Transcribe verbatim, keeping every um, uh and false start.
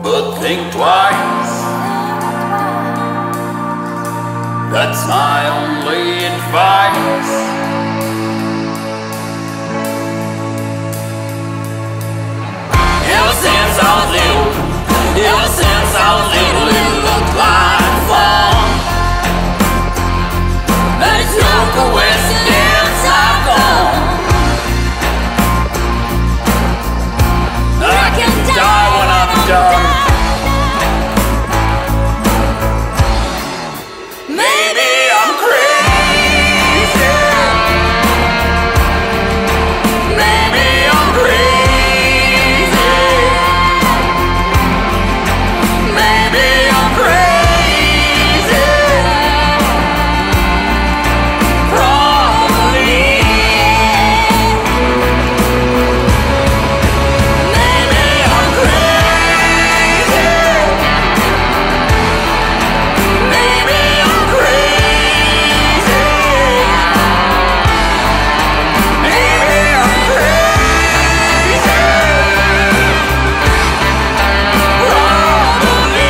but think twice. That's my only advice. Ever since I was little, ever since I was little, it looked like fun. And it's no coincidence I've gone. I can die when I'm done. Maybe I'm crazy. Maybe I'm crazy. Maybe I'm crazy. Probably. Maybe I'm crazy. Maybe I'm crazy. Maybe I'm crazy. Probably.